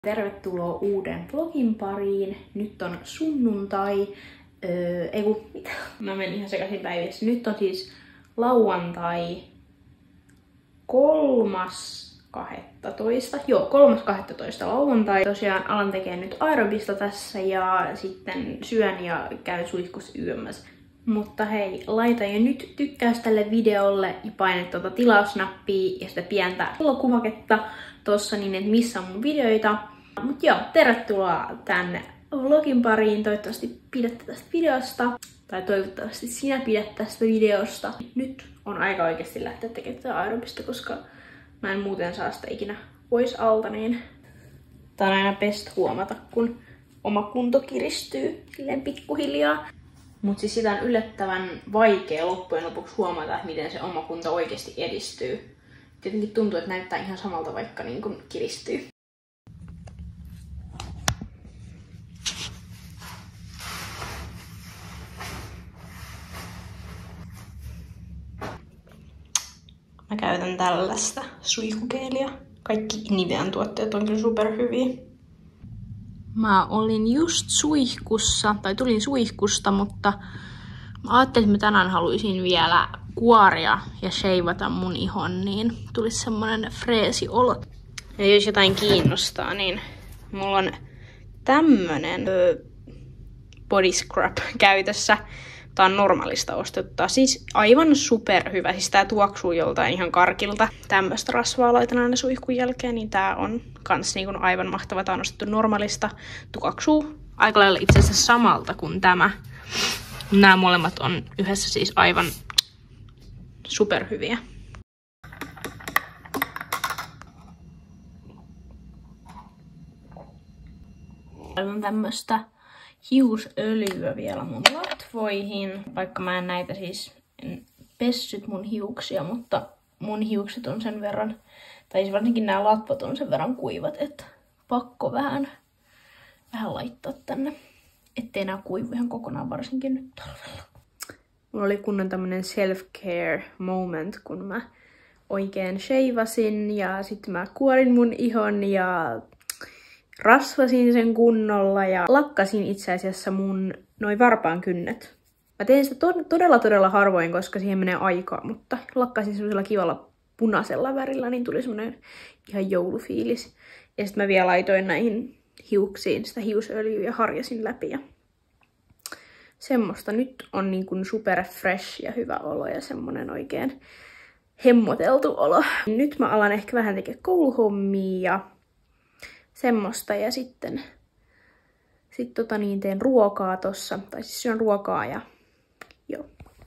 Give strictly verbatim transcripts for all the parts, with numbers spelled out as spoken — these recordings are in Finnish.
Tervetuloa uuden vlogin pariin. Nyt on sunnuntai. Öö, ei kun, mitä? Mä menen ihan sekaisin päivissä. Nyt on siis lauantai kolmas kahdestoista. Joo, kolmas kahdestoista lauantai. Tosiaan alan tekee nyt aerobista tässä ja sitten syön ja käyn suihkus yömmässä. Mutta hei, laita jo nyt tykkäys tälle videolle ja paina tuota tilausnappia ja sitä pientä kuvaketta tossa niin, että missä on mun videoita. Mut joo, tervetuloa tänne vlogin pariin. Toivottavasti pidätte tästä videosta. Tai toivottavasti sinä pidät tästä videosta. Nyt on aika oikeasti lähteä tekemään tätä aerobista, koska mä en muuten saa sitä ikinä pois alta, niin tää on aina best huomata, kun oma kunto kiristyy silleen pikkuhiljaa. Mut siis sitä on yllättävän vaikea loppujen lopuksi huomata, että miten se oma kunto oikeasti edistyy. Tietenkin tuntuu, että näyttää ihan samalta, vaikka niin kun kiristyy. Mä käytän tällaista suihkugeelia. Kaikki Nivean tuotteet on kyllä superhyviä. Mä olin just suihkussa, tai tulin suihkusta, mutta mä ajattelin, että mä tänään haluaisin vielä kuoria ja sheivata mun ihon, niin tulisi semmonen freesi olo. Ja jos jotain kiinnostaa, niin mulla on tämmönen ö, body scrub käytössä. Tää on normaalista ostettua. Siis aivan superhyvä. Siis tää tuoksuu joltain ihan karkilta. Tämmöstä rasvaa laitan aina suihkun jälkeen, niin tää on kans niin kuin aivan mahtava. Tää on ostettu normaalista. Tuoksuu aika lailla itse asiassa samalta kuin tämä. Nämä molemmat on yhdessä siis aivan superhyviä. Laitan tämmöstä hiusöljyä vielä mun latvoihin. Vaikka mä en näitä siis en pessyt mun hiuksia, mutta mun hiukset on sen verran, tai siis varsinkin nämä latvot on sen verran kuivat, että pakko vähän, vähän laittaa tänne, ettei nää kuivu ihan kokonaan, varsinkin nyt talvella. Mulla oli kunnon tämmönen self-care moment, kun mä oikein sheivasin ja sitten mä kuorin mun ihon ja rasvasin sen kunnolla ja lakkasin itse asiassa mun noi varpaan kynnet. Mä teen sitä to todella todella harvoin, koska siihen menee aikaa, mutta lakkasin semmoisella kivalla punaisella värillä, niin tuli semmonen ihan joulufiilis. Ja sitten mä vielä laitoin näihin hiuksiin sitä hiusöljyä ja harjasin läpi. Ja semmoista nyt on niin kuin super fresh ja hyvä olo ja semmonen oikein hemmoteltu olo. Nyt mä alan ehkä vähän tekemään kouluhommia ja semmoista ja sitten sit tota niin teen ruokaa tossa, tai siis syön ruokaa ja joo.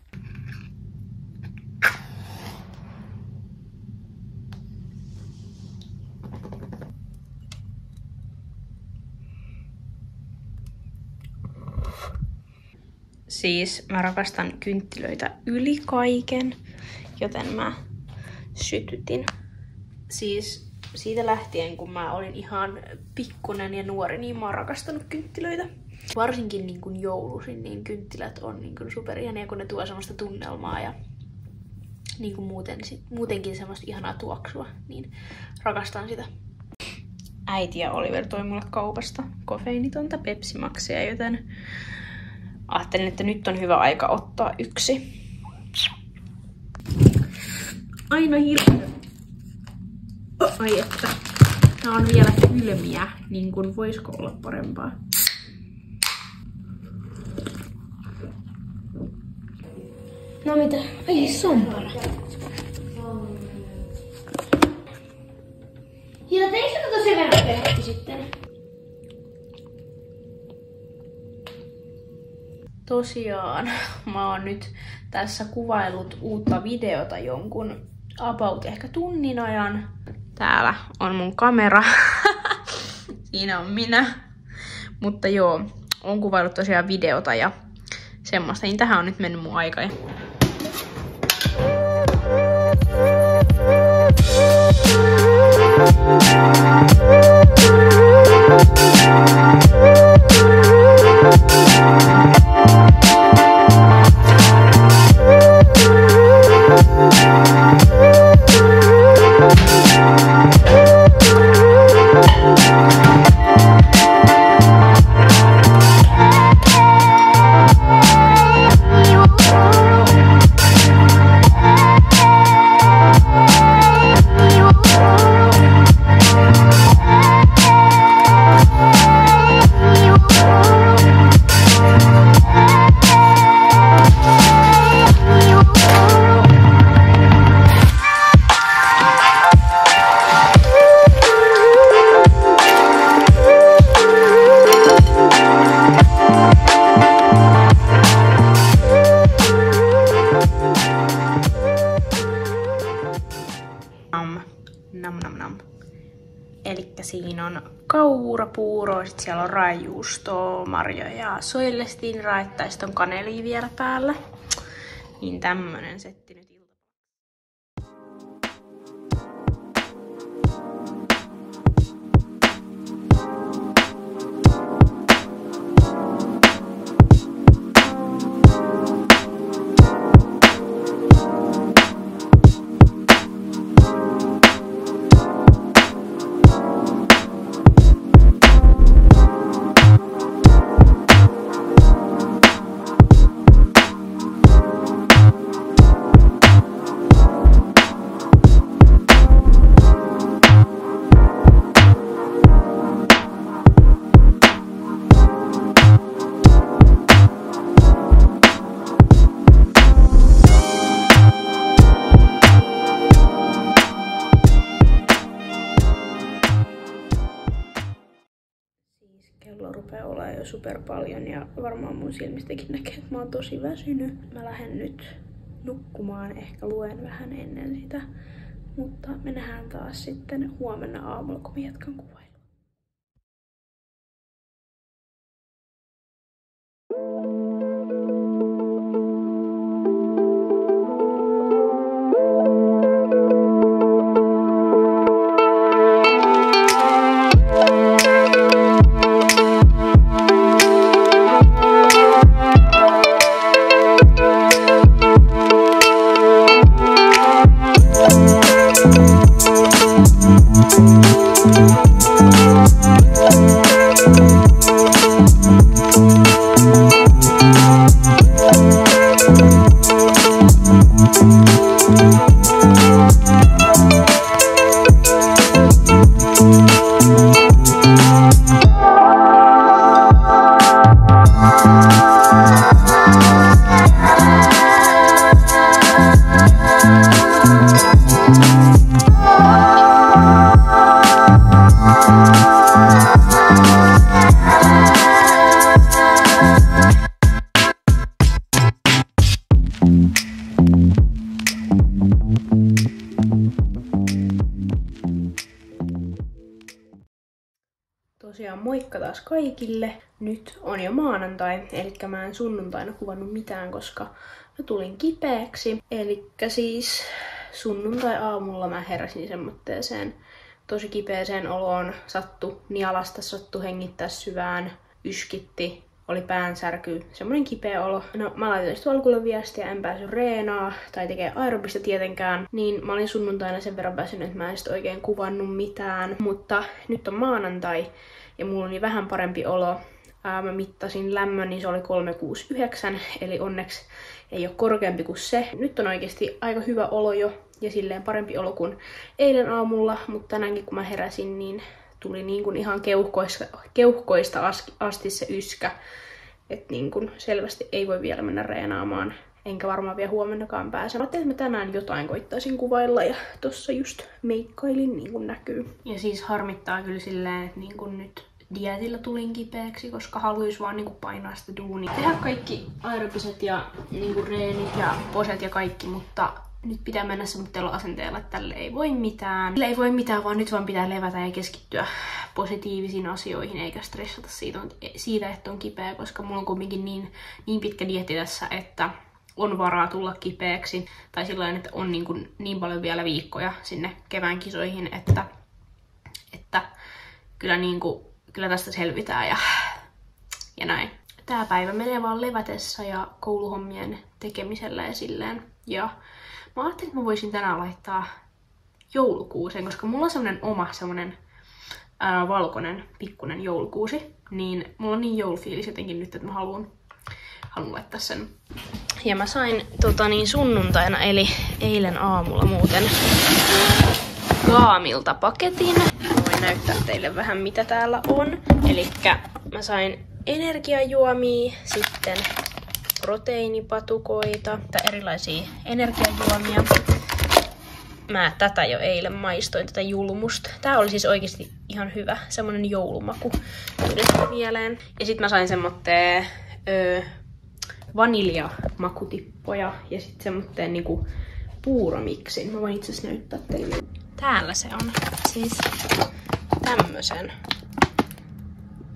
Siis mä rakastan kynttilöitä yli kaiken, joten mä sytytin. Siis siitä lähtien, kun mä olin ihan pikkunen ja nuori, niin mä oon rakastanut kynttilöitä. Varsinkin niin kuin joulusin, niin kynttilät on niin kuin superihania, kun ne tuo semmoista tunnelmaa ja niin kuin muuten, sit, muutenkin semmoista ihanaa tuoksua, niin rakastan sitä. Äiti ja Oliver toi mulle kaupasta kofeiinitonta Pepsi Maxia, joten ajattelin, että nyt on hyvä aika ottaa yksi. Aina hirveä. Ai että, tää on vielä kylmiä, niin kun voisiko olla parempaa. No mitä? Ai sompara. Ja teikö tota sen verran pehti sitten? Tosiaan, mä oon nyt tässä kuvaillut uutta videota jonkun about ehkä tunnin ajan. Täällä on mun kamera. Siinä on minä. Mutta joo, oon kuvaillut tosiaan videota ja semmoista. Niin tähän on nyt mennyt mun aika. kaurapuuroa, sit siellä on raajuustoa, marjoja ja soilestiiniraetta ja sit on kanelia vielä päällä. Niin tämmönen setti nyt. Kello rupeaa olemaan jo super paljon ja varmaan mun silmistäkin näkee, että mä oon tosi väsynyt. Mä lähden nyt nukkumaan, ehkä luen vähän ennen sitä, mutta me nähdään taas sitten huomenna aamulla, kun mä jatkan kuvailua. Tosiaan moikka taas kaikille. Nyt on jo maanantai, eli mä en sunnuntaina kuvannut mitään, koska mä tulin kipeäksi. Eli siis sunnuntai-aamulla mä heräsin semmoitteeseen tosi kipeäseen oloon. Sattu nialasta, sattu hengittää syvään, yskitti, oli päänsärky, semmonen kipeä olo. No mä laitoin sitten Valkulle viestiä, en päässyt reenaa tai tekee aerobista tietenkään. Niin mä olin sunnuntaina sen verran väsynyt, että mä en sit oikein kuvannut mitään. Mutta nyt on maanantai ja mulla oli vähän parempi olo. Ää, mä mittasin lämmön, niin se oli kolme kuusikymmentäyhdeksän, eli onneksi ei ole korkeampi kuin se. Nyt on oikeasti aika hyvä olo jo ja silleen parempi olo kuin eilen aamulla, mutta tänäänkin kun mä heräsin, niin tuli niin kuin ihan keuhkoista, keuhkoista asti se yskä. Että niin kuin selvästi ei voi vielä mennä reenaamaan, enkä varmaan vielä huomennakaan pääse. Mä ajattelin, että mä tänään jotain koittaisin kuvailla ja tossa just meikkailin niin kuin näkyy. Ja siis harmittaa kyllä silleen, että niin kuin nyt dietillä tulin kipeäksi, koska haluais vaan niinku painaa sitä duunia. Tehdä kaikki aerobiset ja niinku reenit ja poset ja kaikki, mutta nyt pitää mennä semmoitteella asenteella, että tälle ei voi mitään. Tälle ei voi mitään, vaan nyt vaan pitää levätä ja keskittyä positiivisiin asioihin, eikä stressata siitä, siitä että on kipeä, koska mulla on kumminkin niin, niin pitkä dieetti tässä, että on varaa tulla kipeäksi. Tai sillain, että on niin, kuin niin paljon vielä viikkoja sinne kevään kisoihin, että, että kyllä, niin kuin, kyllä tästä selvitään ja, ja näin. Tää päivä menee vaan levätessä ja kouluhommien tekemisellä ja silleen. Ja mä ajattelin, että mä voisin tänään laittaa joulukuuseen, koska mulla on semmonen oma semmonen ää, valkoinen pikkunen joulukuusi. Niin mulla on niin joulufiilis jotenkin nyt, että mä haluan, haluan laittaa sen. Ja mä sain tota niin sunnuntaina, eli eilen aamulla muuten Gaamilta paketin. Mä voin näyttää teille vähän mitä täällä on. Elikkä mä sain energiajuomia, sitten proteiinipatukoita, erilaisia energiajuomia. Mä tätä jo eilen maistoin, tätä julmusta. Tää oli siis oikeesti ihan hyvä, semmonen joulumaku tuli sitä mieleen. Ja sit mä sain semmoitteen öö, vaniljamakutippoja ja sit semmoitteen niinku puuromiksin. Mä voin itse asiassa näyttää teille. Täällä se on. Siis tämmösen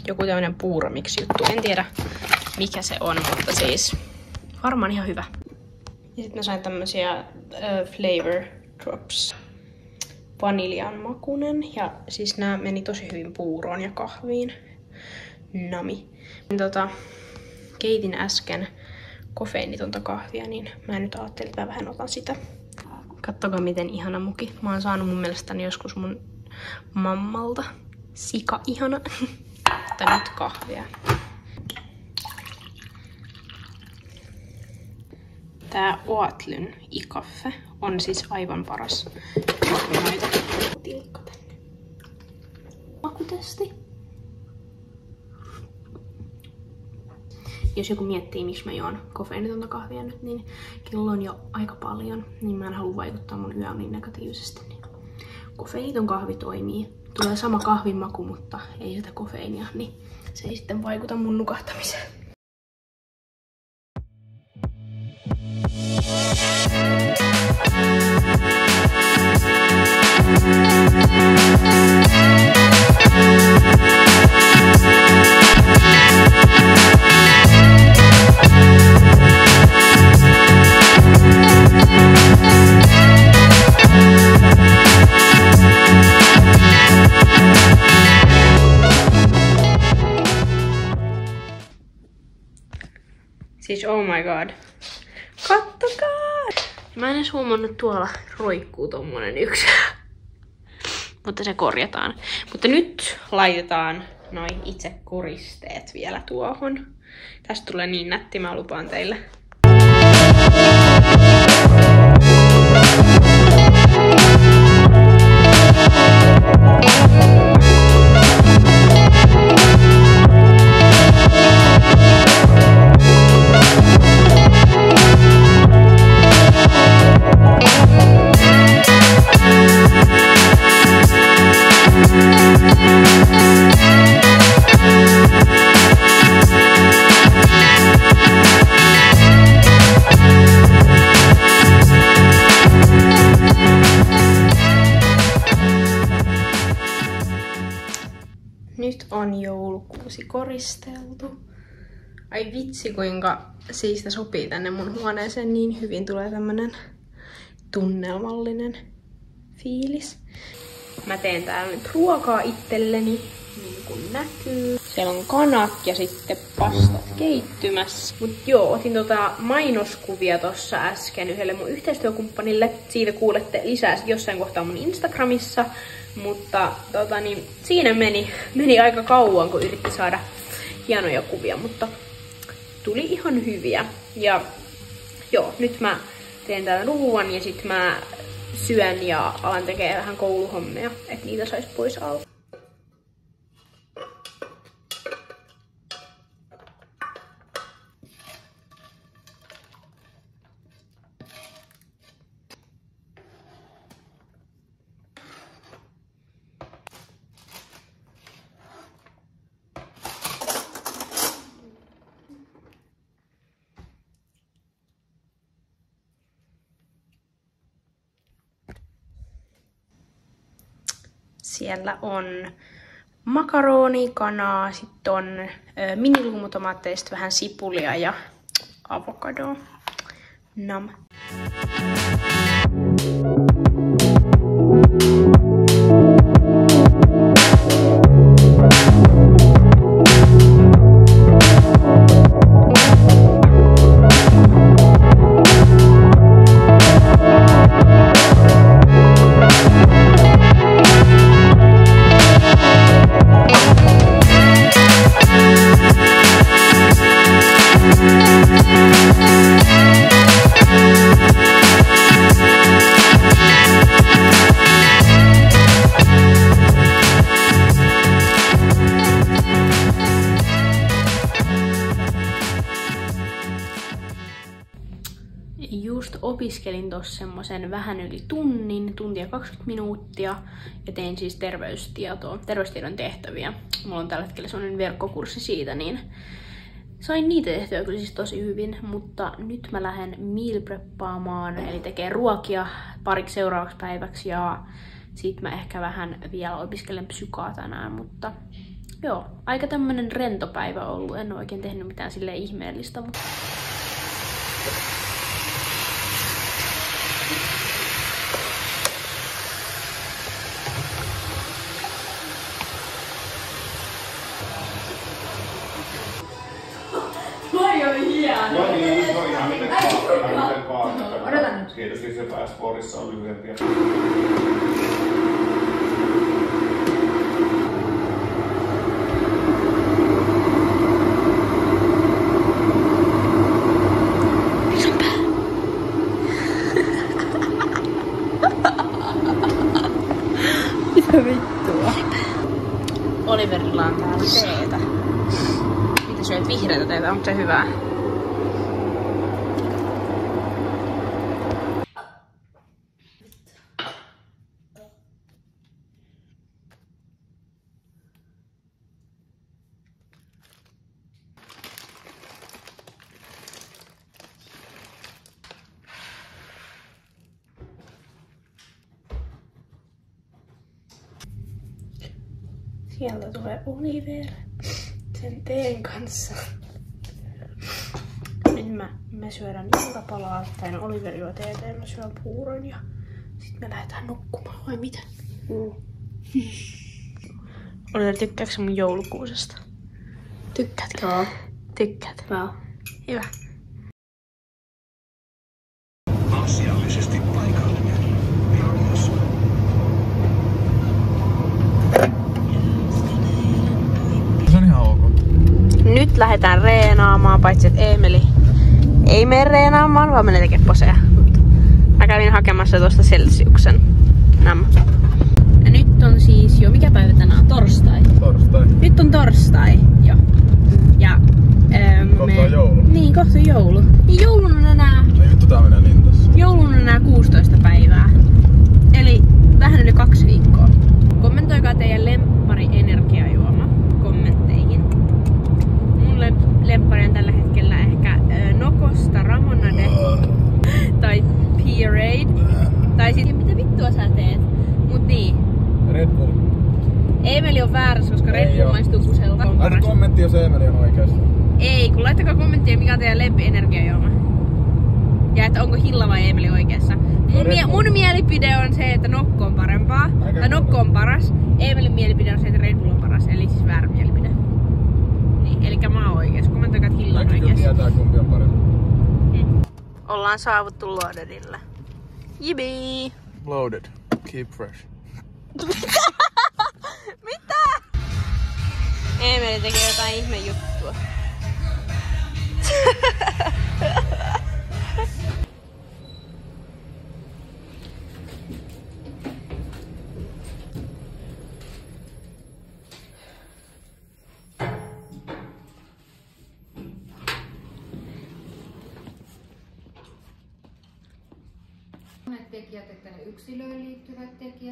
joku tämmönen puuromiksi juttu. En tiedä mikä se on, mutta siis varmaan ihan hyvä. Ja sitten mä sain tämmösiä uh, flavor drops. Vaniljan makunen. Ja siis nää meni tosi hyvin puuroon ja kahviin. Nami. Tota, keitin äsken kofeiinitonta kahvia, niin mä nyt ajattelin, että mä vähän otan sitä. Kattokaa miten ihana muki. Mä oon saanut mun mielestäni joskus mun mammalta. Sika ihana. Mutta nyt kahvia. Tää Oatlyn i-kaffe on siis aivan paras kahvinoita. Tilkka tänne. Makutesti. Jos joku miettii, miksi mä juon kofeiinitonta kahvia nyt, niin kello on jo aika paljon, niin mä en halua vaikuttaa mun yöuniin negatiivisesti. Niin kofeiiniton kahvi toimii. Tulee sama kahvin maku, mutta ei sitä kofeiinia, niin se ei sitten vaikuta mun nukahtamiseen. Siis oh my god. Kattokaa! Mä en edes huomannut, tuolla roikkuu tommonen yksi. Mutta se korjataan. Mutta nyt laitetaan noin itse koristeet vielä tuohon. Tästä tulee niin nätti, mä lupaan teille. Nyt on joulukuusi koristeltu. Ai vitsi kuinka siistä sopii tänne mun huoneeseen, niin hyvin tulee tämmönen tunnelmallinen fiilis. Mä teen täällä nyt ruokaa itselleni, niin kuin näkyy. Siellä on kanat ja sitten pastat keittymässä. Mut joo, otin tota mainoskuvia tossa äsken yhdelle mun yhteistyökumppanille. Siitä kuulette lisää jossain kohtaa mun Instagramissa. Mutta tota, niin, siinä meni, meni aika kauan, kun yritti saada hienoja kuvia, mutta tuli ihan hyviä. Ja joo, nyt mä teen täällä ruuan ja sit mä syön ja alan tekee vähän kouluhommia, että niitä sais pois alta. Siellä on makaroni, kanaa, sitten on miniluumutomaatteista vähän sipulia ja avokadoa. Nam. Just opiskelin tossa semmosen vähän yli tunnin, tuntia kaksikymmentä minuuttia ja tein siis terveystietoa, terveystiedon tehtäviä. Mulla on tällä hetkellä semmonen verkkokurssi siitä, niin sain niitä tehtyä kyllä siis tosi hyvin, mutta nyt mä lähden meal preppaamaan, eli tekee ruokia pariksi seuraavaksi päiväksi ja sit mä ehkä vähän vielä opiskelen psykaa tänään, mutta Joo, aika tämmönen rento päivä ollut. En oo oikein tehnyt mitään silleen ihmeellistä, mutta... Toi oli hieno! Joo niin, se on ihan miten vaan. Odotan nyt. Tietysti se pääsporissa on lyhyempiä. Mitä vittua? Oliverilla on täällä teetä. Mitä syöt vihreätä teetä? Onko se hyvää? Sieltä tulee Oliver sen teen kanssa. Nyt mä, me syödään iltapalaa, tai no Oliver juo teetä ja mä syön puuron ja sit me lähdetään nukkumaan, vai mitä? Mm. Oliver, tykkääksä mun joulukuusesta? Tykkäätkö? Joo. Tykkäät? Joo. Hyvä. Asiallisesti paikallinen. Vilnius. Nyt lähdetään reenaamaan, paitsi että Eemeli ei mene reenaamaan, vaan menee tekemään poseja. Mä kävin hakemassa tuosta Celsiuksen. Nämä. Ja nyt on siis jo, mikä päivä tänään on? Torstai. Torstai. Nyt on torstai, jo. Ja ähm, kohta me... on joulu. Niin, kohta on joulu. Niin joulun on enää... Ei vittu, tää menee niin tässä. Joulun on enää kuusitoista päivää. Eli vähän yli kaksi viikkoa. Kommentoikaa teidän lemppari energiajuoma kommentteihin. Mun lemppari on tällä hetkellä ehkä äh, Nokosta Ramonade tai P-Raid. Tai sit mitä vittua sä teet? Mut niin. Red Bull. Eemeli on väärässä, koska Red Bull maistuu kuselta. Laita kommentti, jos Eemeli on oikeassa. Ei, kun laittakaa kommenttia, mikä on teidän lempi-energiajuoma. Ja että onko Hilla vai Eemeli oikeassa. Mun, mie mun mielipide on se, että Nokko on parempaa. Tai Nokko on paras. Eemelin mielipide on se, että Red Bull on paras. Eli siis väärä mielipide. Niin, elikkä mä oon oikeassa. Kommentoikaa, että Hilla on oikeassa. Kaikki tietää, kumpi on parempi. Hmm. Ollaan saavuttu Loadedille. Jibii! Loaded. Keep fresh. Mitä? Eemeli tekee jotain ihme juttua. Monet tekijät, että ne yksilöön liittyvät tekijät.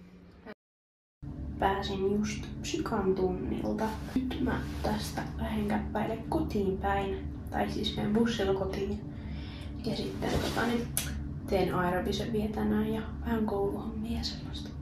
Pääsin just psykan tunnilta. Nyt mä tästä lähden käppäille kotiin päin. Tai siis menen bussilla kotiin. Ja sitten tota, niin teen aerobisen vielä tänään ja vähän kouluhommia ja sellaista.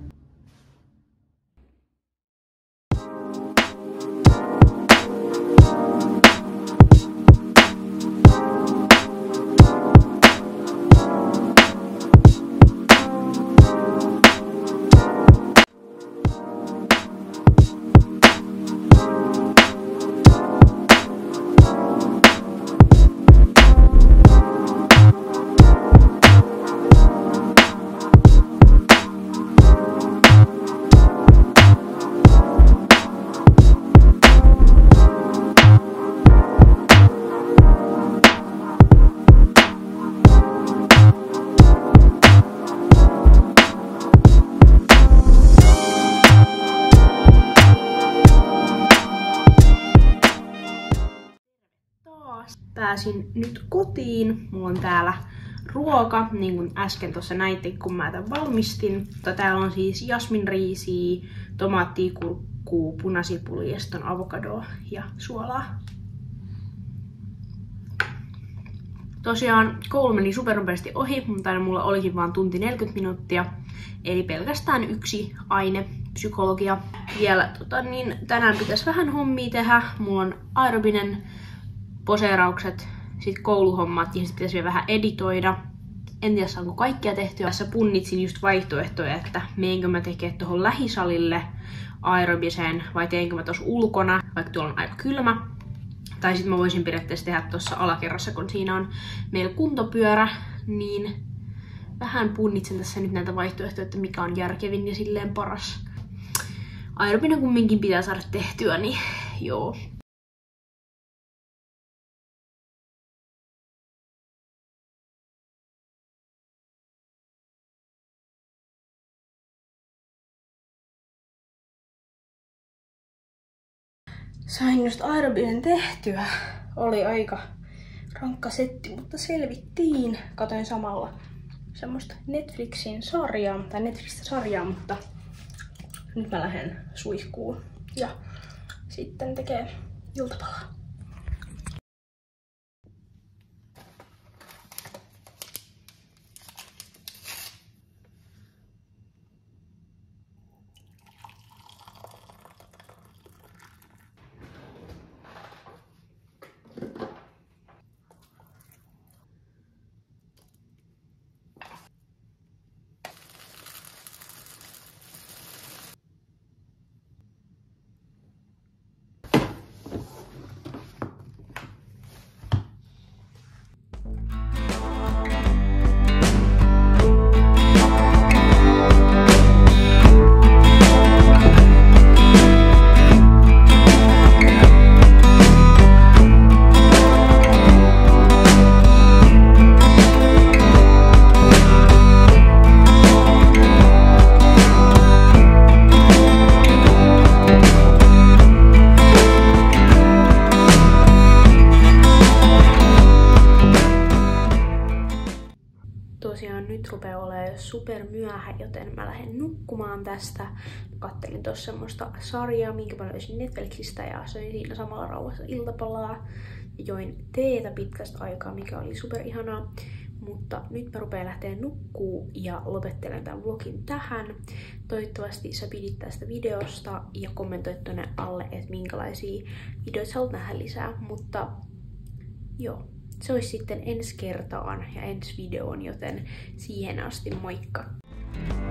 Pääsin nyt kotiin. Mulla on täällä ruoka, niin kuin äsken tuossa näitte, kun mä tämän valmistin. Mutta täällä on siis jasminriisiä, tomaattia, kurkkuu, punasipulia, ja sitten on avokadoa ja suolaa. Tosiaan koulu meni supernopeasti ohi, mutta mulla olikin vain tunti neljäkymmentä minuuttia. Eli pelkästään yksi aine, psykologia. Vielä tota, niin tänään pitäisi vähän hommia tehdä. Mulla on aerobinen poseeraukset, sit kouluhommat ja sit pitäisi vielä vähän editoida. En tiedä saanko kaikkia tehtyä. Tässä punnitsin just vaihtoehtoja, että meinkö mä tekemään tuohon lähisalille aerobiseen vai teenkö mä tuossa ulkona, vaikka tuolla on aika kylmä. Tai sitten mä voisin periaatteessa tehdä tuossa alakerrassa, kun siinä on meillä kuntopyörä, niin vähän punnitsen tässä nyt näitä vaihtoehtoja, että mikä on järkevin ja silleen paras. Aerobinen kumminkin pitää saada tehtyä, niin joo. Sain just aerobisen tehtyä. Oli aika rankka setti, mutta selvittiin. Katoin samalla semmoista Netflixin sarjaa, tai Netflixistä sarjaa, mutta nyt mä lähden suihkuun ja sitten tekee iltapalaa. Tosiaan nyt rupeaa olemaan super myöhä, joten mä lähden nukkumaan tästä. Kattelin tuossa semmoista sarjaa, minkä mä löysin Netflixistä ja söin siinä samalla rauhassa iltapalaa. Ja join teetä pitkästä aikaa, mikä oli super ihanaa. Mutta nyt mä rupean lähteä nukkuu ja lopettelen tämän vlogin tähän. Toivottavasti sä pidit tästä videosta ja kommentoit tonne alle, että minkälaisia videoita sä haluat nähdä lisää. Mutta joo. Se olisi sitten ensi kertaan ja ensi videoon, joten siihen asti moikka!